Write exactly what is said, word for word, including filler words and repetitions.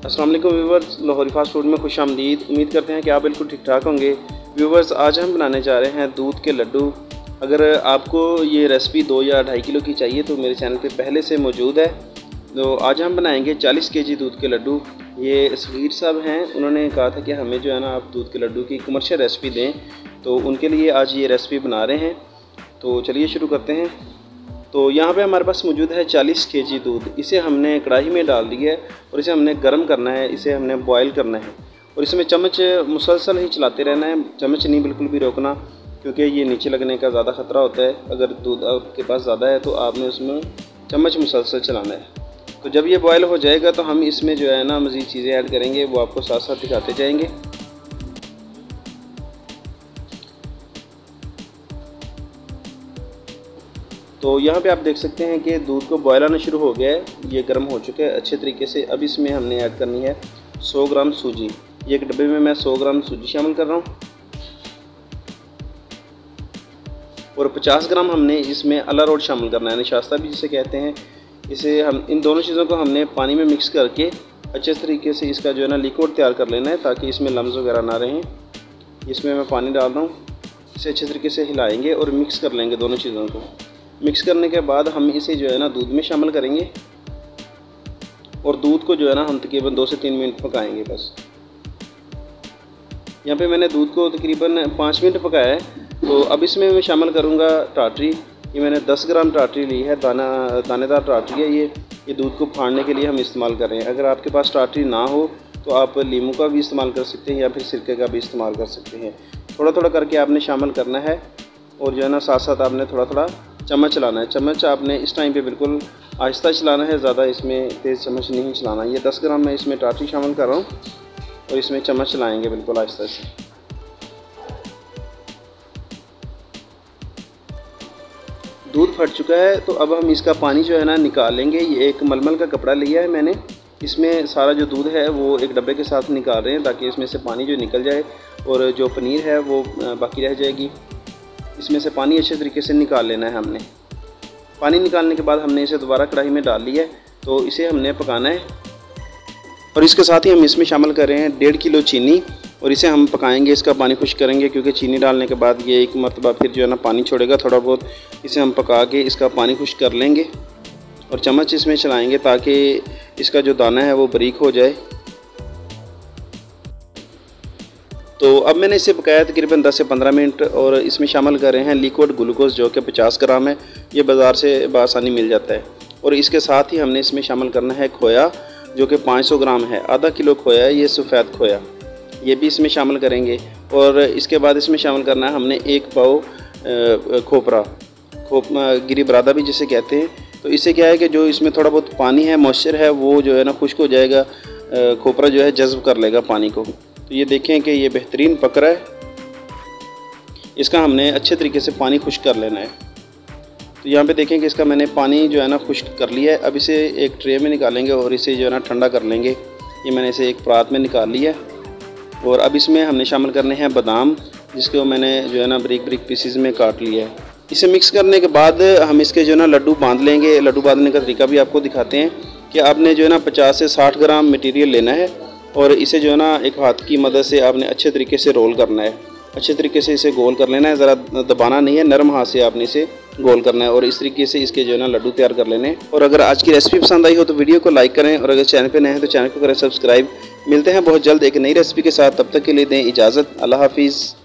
अस्सलाम वालेकुम viewers, Lahori fast food में खुश आमदीद। उम्मीद करते हैं कि आप बिल्कुल ठीक ठाक होंगे। व्यूवर्स, आज हम बनाने जा रहे हैं दूध के लड्डू। अगर आपको ये रेसिपी दो या ढाई किलो की चाहिए तो मेरे चैनल पे पहले से मौजूद है। तो आज हम बनाएंगे चालीस केजी दूध के लड्डू। ये सगीर साहब हैं, उन्होंने कहा था कि हमें जो है ना आप दूध के लड्डू की कमर्शियल रेसिपी दें, तो उनके लिए आज ये रेसिपी बना रहे हैं। तो चलिए शुरू करते हैं। तो यहाँ पे हमारे पास मौजूद है चालीस केजी दूध। इसे हमने कढ़ाई में डाल दिया है और इसे हमने गर्म करना है, इसे हमने बॉयल करना है और इसमें चम्मच मुसलसल ही चलाते रहना है, चम्मच नहीं बिल्कुल भी रोकना, क्योंकि ये नीचे लगने का ज़्यादा ख़तरा होता है। अगर दूध आपके पास ज़्यादा है तो आपने उसमें चम्मच मुसलसल चलाना है। तो जब ये बॉयल हो जाएगा तो हम इसमें जो है ना मज़ीद चीज़ें ऐड करेंगे, वो आपको साथ साथ दिखाते जाएंगे। तो यहाँ पे आप देख सकते हैं कि दूध को बॉयल आना शुरू हो गया है, ये गर्म हो चुका है अच्छे तरीके से। अब इसमें हमने ऐड करनी है सौ ग्राम सूजी। ये एक डब्बे में मैं सौ ग्राम सूजी शामिल कर रहा हूँ और पचास ग्राम हमने इसमें अरारोट शामिल करना है, निशास्ता भी जिसे कहते हैं। इसे हम इन दोनों चीज़ों को हमने पानी में मिक्स करके अच्छे तरीके से इसका जो है ना लिक्विड तैयार कर लेना है, ताकि इसमें लम्स वगैरह ना रहें। इसमें मैं पानी डाल रहा हूँ, इसे अच्छे तरीके से हिलाएंगे और मिक्स कर लेंगे दोनों चीज़ों को। मिक्स करने के बाद हम इसे जो है ना दूध में शामिल करेंगे और दूध को जो है ना हम तकरीबन दो से तीन मिनट पकाएंगे बस। यहाँ पे मैंने दूध को तकरीबन पाँच मिनट पकाया है। तो अब इसमें मैं शामिल करूँगा टाटरी। ये मैंने दस ग्राम टाटरी ली है, दाना दानेदार टाटरी है ये ये दूध को फाड़ने के लिए हम इस्तेमाल कर रहे हैं। अगर आपके पास टाटरी ना हो तो आप लीमू का भी इस्तेमाल कर सकते हैं या फिर सिरके का भी इस्तेमाल कर सकते हैं। थोड़ा थोड़ा करके आपने शामिल करना है और जो है ना साथ साथ आपने थोड़ा थोड़ा चम्मच चलाना है। चम्मच आपने इस टाइम पे बिल्कुल आहिस्ता चलाना है, ज़्यादा इसमें तेज़ चम्मच नहीं चलाना। ये दस ग्राम मैं इसमें टाटरी शामिल कर रहा हूँ और इसमें चम्मच चलाएंगे बिल्कुल आहिस्ता से। दूध फट चुका है तो अब हम इसका पानी जो है ना निकाल लेंगे। ये एक मलमल का कपड़ा लिया है मैंने, इसमें सारा जो दूध है वो एक डब्बे के साथ निकाल रहे हैं, ताकि इसमें से पानी जो निकल जाए और जो पनीर है वो बाकी रह जाएगी। इसमें से पानी अच्छे तरीके से निकाल लेना है हमने। पानी निकालने के बाद हमने इसे दोबारा कढ़ाई में डाल लिया है, तो इसे हमने पकाना है। और इसके साथ ही हम इसमें शामिल कर रहे हैं डेढ़ किलो चीनी और इसे हम पकाएंगे, इसका पानी खुश करेंगे, क्योंकि चीनी डालने के बाद ये एक मरतबा फिर जो है ना पानी छोड़ेगा थोड़ा बहुत। इसे हम पका के इसका पानी खुश कर लेंगे और चम्मच इसमें चलाएँगे ताकि इसका जो दाना है वो बारीक हो जाए। तो अब मैंने इसे पकाया तकरीबन दस से पंद्रह मिनट और इसमें शामिल कर रहे हैं लिक्विड ग्लूकोज, जो कि पचास ग्राम है। ये बाज़ार से बआसानी मिल जाता है। और इसके साथ ही हमने इसमें शामिल करना है खोया, जो कि पाँच सौ ग्राम है। आधा किलो खोया है ये, सफ़ेद खोया, ये भी इसमें शामिल करेंगे। और इसके बाद इसमें शामिल करना है हमने एक पाव खोपरा, खोप गिरी बरादा भी जिसे कहते हैं। तो इससे क्या है कि जो इसमें थोड़ा बहुत पानी है, मॉइस्चर है, वो जो है ना खुश्क हो जाएगा। खोपरा जो है जज़्ब कर लेगा पानी को। तो ये देखें कि ये बेहतरीन पक रहा है। इसका हमने अच्छे तरीके से पानी खुश्क कर लेना है। तो यहाँ पे देखें कि इसका मैंने पानी जो है ना खुश्क कर लिया है। अब इसे एक ट्रे में निकालेंगे और इसे जो है ना ठंडा कर लेंगे। ये मैंने इसे एक परात में निकाल लिया है और अब इसमें हमने शामिल करने हैं बादाम, जिसको मैंने जो है ना बारीक बारीक पीसीज में काट लिया है। इसे मिक्स करने के बाद हम इसके जो है ना लड्डू बांध लेंगे। लड्डू बांधने का तरीका भी आपको दिखाते हैं कि आपने जो है ना पचास से साठ ग्राम मटीरियल लेना है और इसे जो है ना एक हाथ की मदद से आपने अच्छे तरीके से रोल करना है। अच्छे तरीके से इसे गोल कर लेना है, ज़रा दबाना नहीं है, नरम हाथ से आपने इसे गोल करना है और इस तरीके से इसके जो है ना लड्डू तैयार कर लेने हैं। और अगर आज की रेसिपी पसंद आई हो तो वीडियो को लाइक करें और अगर चैनल पे नए हैं तो चैनल को करें सब्सक्राइब। मिलते हैं बहुत जल्द एक नई रेसिपी के साथ, तब तक के लिए दें इजाज़त। अल्लाह हाफिज़।